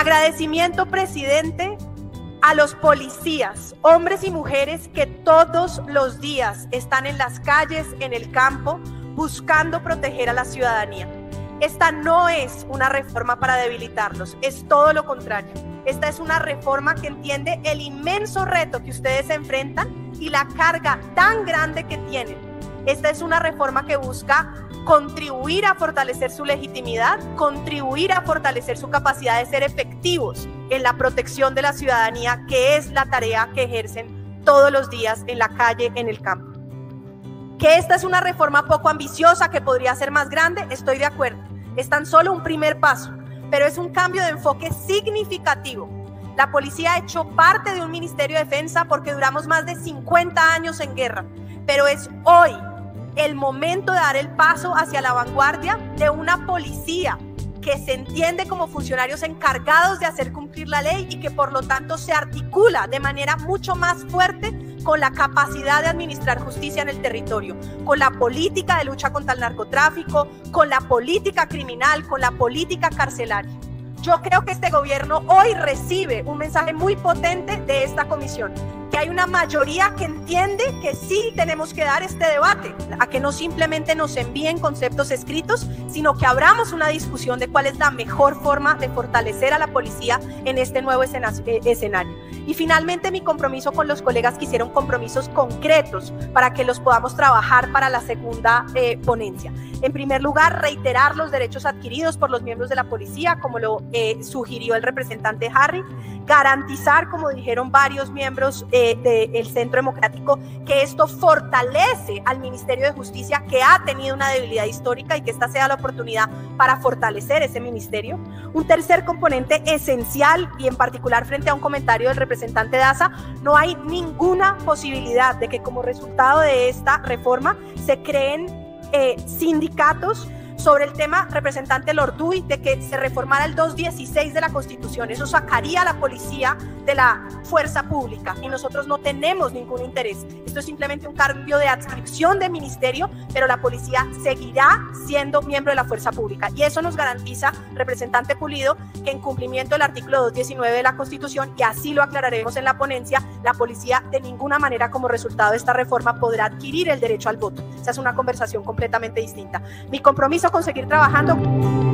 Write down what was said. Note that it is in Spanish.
agradecimiento, presidente, a los policías, hombres y mujeres que todos los días están en las calles, en el campo, buscando proteger a la ciudadanía. Esta no es una reforma para debilitarlos, es todo lo contrario. Esta es una reforma que entiende el inmenso reto que ustedes enfrentan y la carga tan grande que tienen. Esta es una reforma que busca contribuir a fortalecer su legitimidad, contribuir a fortalecer su capacidad de ser efectivos en la protección de la ciudadanía, que es la tarea que ejercen todos los días en la calle, en el campo. Que esta es una reforma poco ambiciosa, que podría ser más grande, estoy de acuerdo. Es tan solo un primer paso, pero es un cambio de enfoque significativo. La policía ha hecho parte de un Ministerio de Defensa porque duramos más de 50 años en guerra, pero es hoy el momento de dar el paso hacia la vanguardia de una policía que se entiende como funcionarios encargados de hacer cumplir la ley y que por lo tanto se articula de manera mucho más fuerte con la capacidad de administrar justicia en el territorio, con la política de lucha contra el narcotráfico, con la política criminal, con la política carcelaria. Yo creo que este gobierno hoy recibe un mensaje muy potente de esta comisión, que hay una mayoría que entiende que sí tenemos que dar este debate, a que no simplemente nos envíen conceptos escritos, sino que abramos una discusión de cuál es la mejor forma de fortalecer a la policía en este nuevo escenario. Y finalmente, mi compromiso con los colegas que hicieron compromisos concretos para que los podamos trabajar para la segunda ponencia. En primer lugar, reiterar los derechos adquiridos por los miembros de la policía, como lo sugirió el representante Harry, garantizar, como dijeron varios miembros del Centro Democrático, que esto fortalece al Ministerio de Justicia, que ha tenido una debilidad histórica, y que esta sea la oportunidad para fortalecer ese ministerio. Un tercer componente esencial, y en particular frente a un comentario del representante Daza, no hay ninguna posibilidad de que como resultado de esta reforma se creen sindicatos. Sobre el tema, representante Lorduy, de que se reformara el 216 de la Constitución, eso sacaría a la policía de la fuerza pública y nosotros no tenemos ningún interés. Esto es simplemente un cambio de adscripción de ministerio, pero la policía seguirá siendo miembro de la fuerza pública, y eso nos garantiza, representante Pulido, que en cumplimiento del artículo 219 de la Constitución, y así lo aclararemos en la ponencia, la policía de ninguna manera como resultado de esta reforma podrá adquirir el derecho al voto. Esa es una conversación completamente distinta. Mi compromiso con seguir trabajando.